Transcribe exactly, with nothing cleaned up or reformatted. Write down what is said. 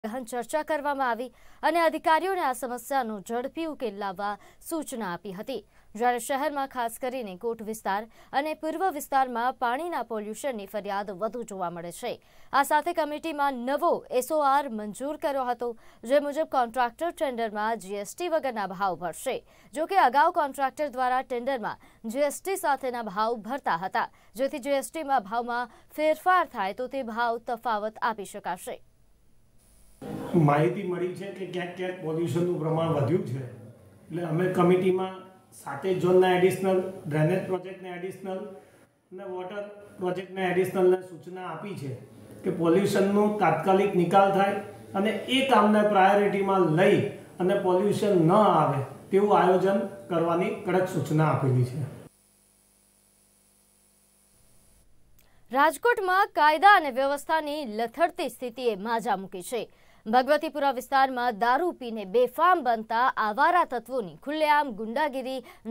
ગહન ચર્ચા કરવામાં આવી અને અધિકારીઓને આ સમસ્યાનો ઝડપી ઉકેલ લાવવા સૂચના આપી હતી। જ્યારે શહેરમાં ખાસ કરીને કોટ વિસ્તાર અને પૂર્વ વિસ્તારમાં પાણીના પોલ્યુશનની ફરિયાદ વધુ જોવા મળે છે। આ સાથે કમિટીમાં નવો એસઓઆર મંજૂર કર્યો હતો, જે મુજબ કોન્ટ્રાક્ટર ટેન્ડરમાં જીએસટી વગરના ભાવ ભરશે। જો કે અગાઉ કોન્ટ્રાક્ટર દ્વારા ટેન્ડરમાં જીએસટી સાથેના ભાવ ભરતા હતા, જેથી જીએસટીમાં ભાવમાં ફેરફાર થાય તો તે ભાવ તફાવત આપી શકાશે। માહિતી મળી છે કે ક્યાંક ક્યાંક પોલ્યુશનનું પ્રમાણ વધ્યું છે, એટલે અમે કમિટીમાં સાતે ઝોનના એડિશનલ, ડ્રેનેજ પ્રોજેક્ટને એડિશનલ અને વોટર પ્રોજેક્ટને એડિશનલને સૂચના આપી છે કે પોલ્યુશનનું તાત્કાલિક નિકાલ થાય અને એ કામને પ્રાયોરિટીમાં લઈ અને પોલ્યુશન ન આવે તેવું આયોજન કરવાની કડક સૂચના આપેલી છે। રાજકોટમાં કાયદા અને વ્યવસ્થાની લથડતી સ્થિતિએ માજા મૂકી છે। ભગવતીપુરા વિસ્તારમાં દારૂ પીને બેફામ બનતા આવારા તત્વોની ખુલ્લેઆમ ગુંડાગીરી